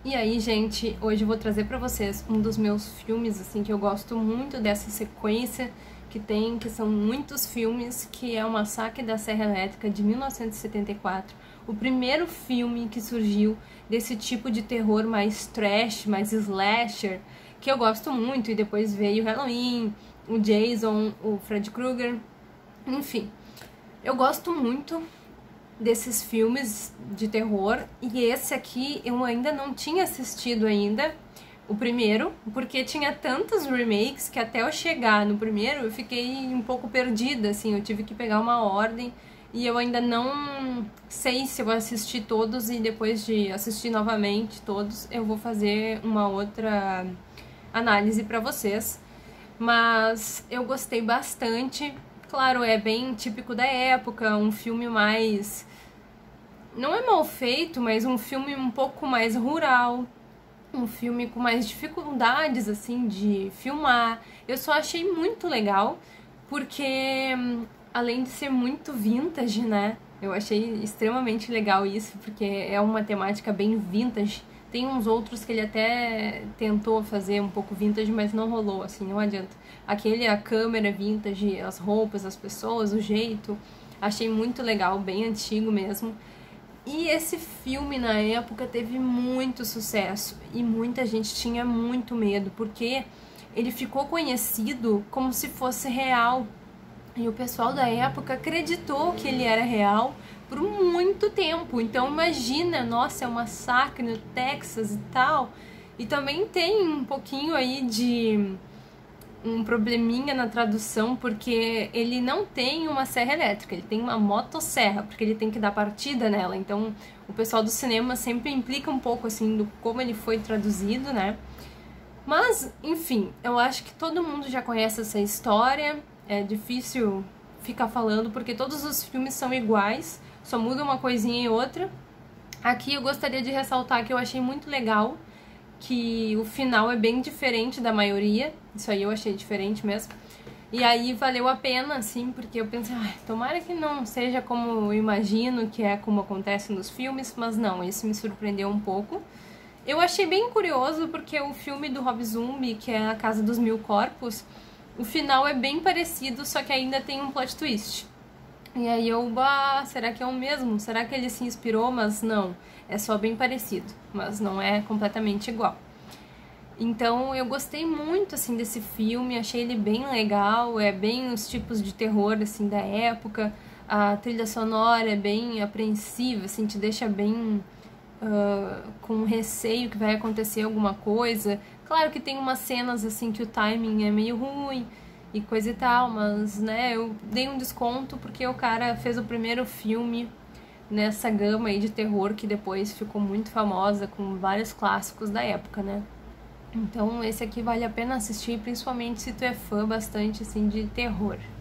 E aí, gente, hoje eu vou trazer pra vocês um dos meus filmes, assim, que eu gosto muito dessa sequência que tem, que são muitos filmes, que é o Massacre da Serra Elétrica, de 1974. O primeiro filme que surgiu desse tipo de terror mais trash, mais slasher, que eu gosto muito, e depois veio o Halloween, o Jason, o Freddy Krueger, enfim. Eu gosto muito desses filmes de terror, e esse aqui eu ainda não tinha assistido ainda, o primeiro, porque tinha tantos remakes que até eu chegar no primeiro eu fiquei um pouco perdida, assim, eu tive que pegar uma ordem e eu ainda não sei se eu vou assistir todos, e depois de assistir novamente todos eu vou fazer uma outra análise pra vocês. Mas eu gostei bastante. Claro, é bem típico da época, um filme mais... não é mal feito, mas um filme um pouco mais rural, um filme com mais dificuldades, assim, de filmar. Eu só achei muito legal, porque além de ser muito vintage, né, eu achei extremamente legal isso, porque é uma temática bem vintage. Tem uns outros que ele até tentou fazer um pouco vintage, mas não rolou, assim, não adianta. Aquele, a câmera vintage, as roupas, as pessoas, o jeito, achei muito legal, bem antigo mesmo. E esse filme, na época, teve muito sucesso e muita gente tinha muito medo, porque ele ficou conhecido como se fosse real. E o pessoal da época acreditou que ele era real por muito tempo. Então imagina, nossa, é um massacre no Texas e tal. E também tem um pouquinho aí de um probleminha na tradução, porque ele não tem uma serra elétrica, ele tem uma motosserra, porque ele tem que dar partida nela. Então o pessoal do cinema sempre implica um pouco assim do como ele foi traduzido, né? Mas, enfim, eu acho que todo mundo já conhece essa história, é difícil ficar falando, porque todos os filmes são iguais, só muda uma coisinha e outra. Aqui eu gostaria de ressaltar que eu achei muito legal, que o final é bem diferente da maioria, isso aí eu achei diferente mesmo. E aí valeu a pena, assim, porque eu pensei, tomara que não seja como eu imagino, que é como acontece nos filmes, mas não, esse me surpreendeu um pouco. Eu achei bem curioso, porque o filme do Rob Zombie, que é A Casa dos Mil Corpos, o final é bem parecido, só que ainda tem um plot twist. E aí eu, será que é o mesmo? Será que ele se inspirou? Mas não, é só bem parecido, mas não é completamente igual. Então eu gostei muito, assim, desse filme, achei ele bem legal, é bem os tipos de terror, assim, da época. A trilha sonora é bem apreensiva, assim, te deixa bem com receio que vai acontecer alguma coisa. Claro que tem umas cenas, assim, que o timing é meio ruim e coisa e tal, mas, né, eu dei um desconto porque o cara fez o primeiro filme nessa gama aí de terror que depois ficou muito famosa, com vários clássicos da época, né? Então esse aqui vale a pena assistir, principalmente se tu é fã bastante, assim, de terror.